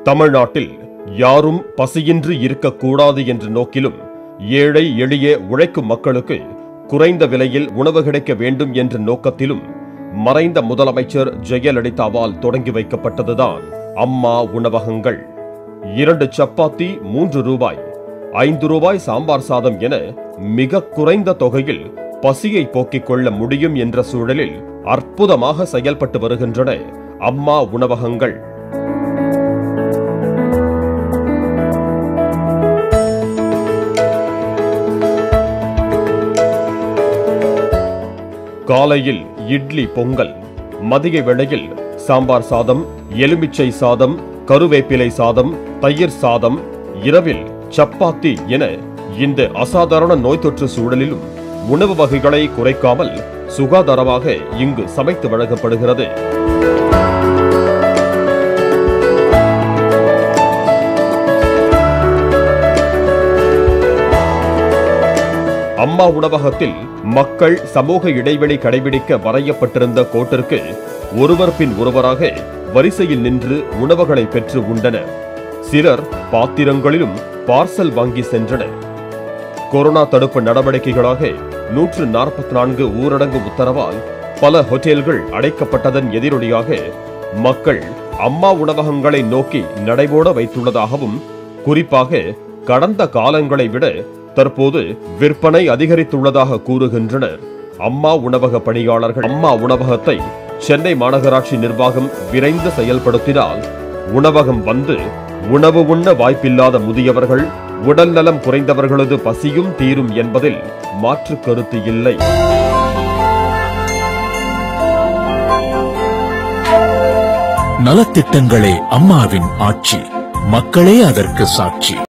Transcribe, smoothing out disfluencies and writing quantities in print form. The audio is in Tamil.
தமிழ்நாட்டில் யாரும் பசியின்றி இருக்கக்கூடாது என்ற நோக்கிலும் ஏழை எளிய உழைக்கும் மக்களுக்கு குறைந்த விலையில் உணவு கிடைக்க வேண்டும் என்ற நோக்கத்திலும் மறைந்த முதலமைச்சர் ஜெயலலிதாவால் தொடங்கி வைக்கப்பட்டதுதான் அம்மா உணவகங்கள். 2 சப்பாத்தி 3 ரூபாய், 5 ரூபாய் சாம்பார் சாதம் என மிக குறைந்த தொகையில் பசியை போக்கிக் கொள்ள முடியும் என்ற சூழலில் அற்புதமாக செயல்பட்டு வருகின்றன அம்மா உணவகங்கள். காலையில் இட்லி பொங்கல், மதிய வேளையில் சாம்பார் சாதம், எலுமிச்சை சாதம், கருவேப்பிலை சாதம், தயிர் சாதம், இரவில் சப்பாத்தி என இந்த அசாதாரண நோய் தொற்று சூழலிலும் உணவு வகைகளை குறைக்காமல் சுகாதாரமாக இங்கு சமைத்து வழங்கப்படுகிறது. அம்மா உணவகத்தில் மக்கள் சமூக இடைவெளி கடைபிடிக்க வரையப்பட்டிருந்த கோட்டிற்கு ஒருவர் பின் ஒருவராக வரிசையில் நின்று உணவுகளை பெற்று உண்டனர். சிலர் பாத்திரங்களிலும் பார்சல் வாங்கி சென்றனர். கொரோனா தடுப்பு நடவடிக்கைகளாக 144 ஊரடங்கு உத்தரவால் பல ஹோட்டல்கள் அடைக்கப்பட்டதன் எதிரொலியாக மக்கள் அம்மா உணவகங்களை நோக்கி நடைபோட வைத்துள்ளதாகவும், குறிப்பாக கடந்த காலங்களை விட தற்போது விற்பனை அதிகரித்துள்ளதாக கூறுகின்றனர் அம்மா உணவக பணியாளர்கள். அம்மா உணவகத்தை சென்னை மாநகராட்சி நிர்வாகம் விரைந்து செயல்படுத்தினால் உணவகம் வந்து உணவு உண்ண வாய்ப்பில்லாத முதியவர்கள், உடல் நலம் குறைந்தவர்களது பசியும் தீரும் என்பதில் மாற்று கருத்து இல்லை. நலத்திட்டங்களே அம்மாவின் ஆட்சி, மக்களே அதற்கு சாட்சி.